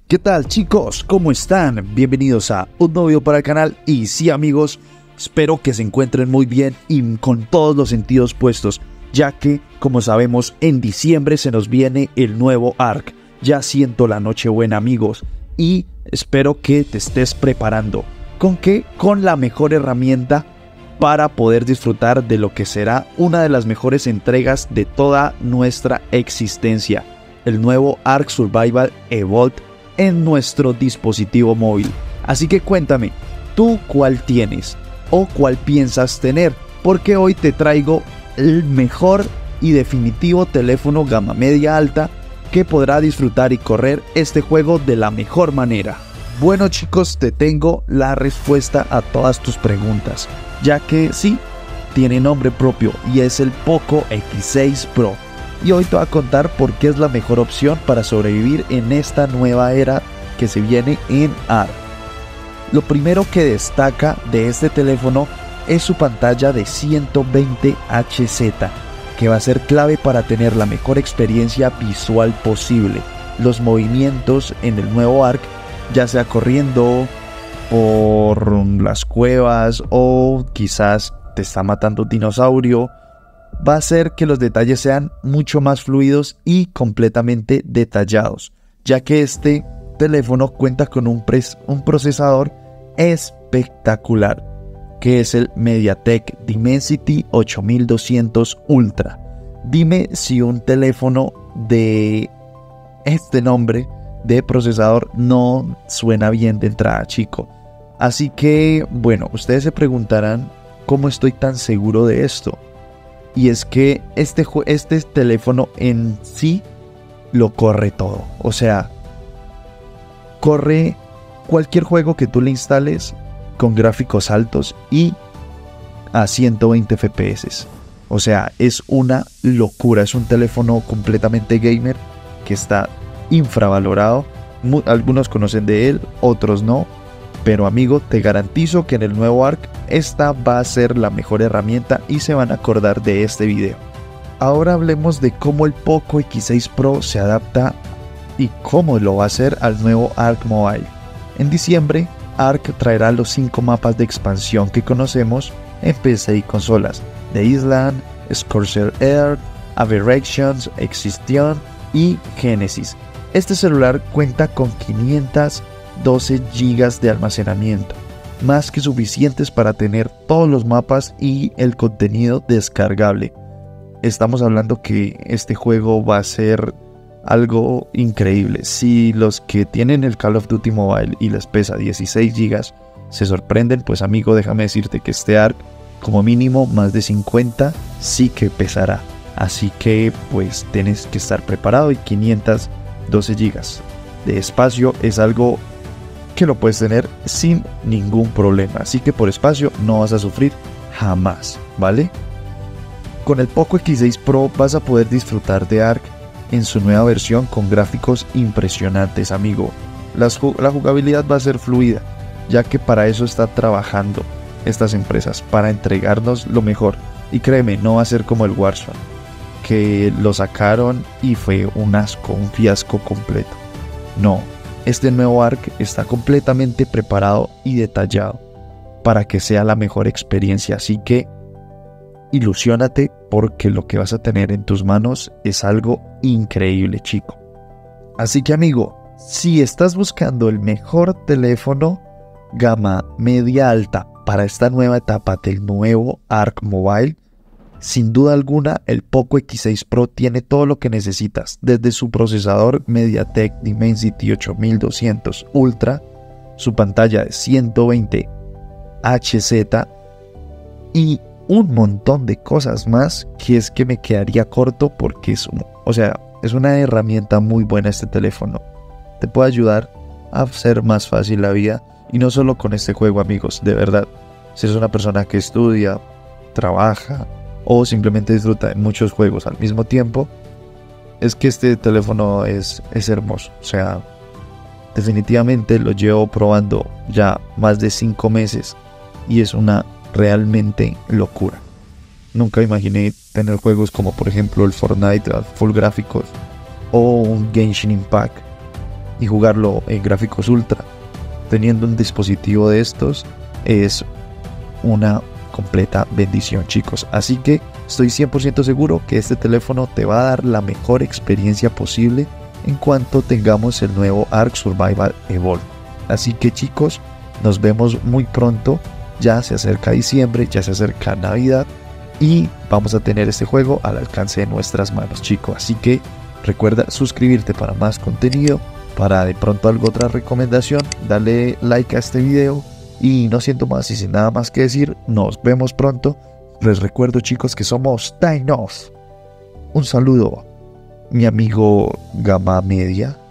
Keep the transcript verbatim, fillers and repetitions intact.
¿Qué tal, chicos? ¿Cómo están? Bienvenidos a un nuevo video para el canal. Y sí, amigos, espero que se encuentren muy bien y con todos los sentidos puestos, ya que, como sabemos, en diciembre se nos viene el nuevo Ark. Ya siento la Nochebuena, amigos, y espero que te estés preparando. ¿Con qué? Con la mejor herramienta para poder disfrutar de lo que será una de las mejores entregas de toda nuestra existencia, el nuevo Ark Survival Evolved en nuestro dispositivo móvil. Así que cuéntame, ¿tú cuál tienes o cuál piensas tener? Porque hoy te traigo el mejor y definitivo teléfono gama media alta que podrá disfrutar y correr este juego de la mejor manera. Bueno, chicos, te tengo la respuesta a todas tus preguntas, ya que sí, tiene nombre propio y es el Poco equis seis Pro. Y hoy te voy a contar por qué es la mejor opción para sobrevivir en esta nueva era que se viene en Ark. Lo primero que destaca de este teléfono es su pantalla de ciento veinte hertz, que va a ser clave para tener la mejor experiencia visual posible. Los movimientos en el nuevo Ark, ya sea corriendo por las cuevas o quizás te está matando un dinosaurio, va a hacer que los detalles sean mucho más fluidos y completamente detallados, ya que este teléfono cuenta con un, un procesador espectacular, que es el MediaTek Dimensity ocho mil doscientos Ultra. Dime si un teléfono de este nombre de procesador no suena bien de entrada, chico. Así que, bueno, ustedes se preguntarán cómo estoy tan seguro de esto. Y es que este, este teléfono en sí lo corre todo. O sea, corre cualquier juego que tú le instales con gráficos altos y a ciento veinte F P S. O sea, es una locura. Es un teléfono completamente gamer que está infravalorado. Algunos conocen de él, otros no. Pero, amigo, te garantizo que en el nuevo Ark esta va a ser la mejor herramienta y se van a acordar de este video. Ahora hablemos de cómo el Poco equis seis Pro se adapta y cómo lo va a hacer al nuevo Ark Mobile. En diciembre, Ark traerá los cinco mapas de expansión que conocemos en P C y consolas: The Island, Scorched Earth, Aberrations, Extinction y Genesis. Este celular cuenta con quinientos doce gigas de almacenamiento, más que suficientes para tener todos los mapas y el contenido descargable. Estamos hablando que este juego va a ser algo increíble. Si los que tienen el Call of Duty Mobile y les pesa dieciséis gigas se sorprenden, pues, amigo, déjame decirte que este Ark, como mínimo más de cincuenta, sí que pesará. Así que pues tienes que estar preparado, y quinientos doce gigas de espacio es algo que lo puedes tener sin ningún problema. Así que por espacio no vas a sufrir jamás, ¿vale? Con el Poco equis seis Pro vas a poder disfrutar de Ark en su nueva versión con gráficos impresionantes, amigo. Las, la jugabilidad va a ser fluida, ya que para eso está trabajando estas empresas, para entregarnos lo mejor. Y créeme, no va a ser como el Warzone, que lo sacaron y fue un asco, un fiasco completo. No. Este nuevo Ark está completamente preparado y detallado para que sea la mejor experiencia. Así que ilusiónate, porque lo que vas a tener en tus manos es algo increíble, chico. Así que, amigo, si estás buscando el mejor teléfono gama media alta para esta nueva etapa del nuevo Ark Mobile, sin duda alguna, el Poco equis seis Pro tiene todo lo que necesitas, desde su procesador MediaTek Dimensity ocho mil doscientos Ultra, su pantalla de ciento veinte hertz y un montón de cosas más, que es que me quedaría corto porque es, un, o sea, es una herramienta muy buena este teléfono. Te puede ayudar a hacer más fácil la vida, y no solo con este juego, amigos, de verdad. Si eres una persona que estudia, trabaja o simplemente disfruta de muchos juegos al mismo tiempo, es que este teléfono es, es hermoso. O sea, definitivamente lo llevo probando ya más de cinco meses y es una realmente locura. Nunca imaginé tener juegos como, por ejemplo, el Fortnite a full gráficos o un Genshin Impact y jugarlo en gráficos ultra. Teniendo un dispositivo de estos es una completa bendición, chicos. Así que estoy cien por ciento seguro que este teléfono te va a dar la mejor experiencia posible en cuanto tengamos el nuevo Ark Survival Evolved. Así que, chicos, nos vemos muy pronto. Ya se acerca diciembre, ya se acerca Navidad y vamos a tener este juego al alcance de nuestras manos, chicos. Así que recuerda suscribirte para más contenido, para de pronto alguna otra recomendación, dale like a este video y no siento más y sin nada más que decir, nos vemos pronto. Les recuerdo, chicos, que somos Tiny Off. Un saludo, mi amigo Gama Media.